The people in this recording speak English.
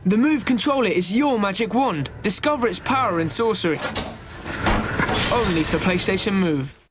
The Move Controller is your magic wand. Discover its power in sorcery. Only for PlayStation Move.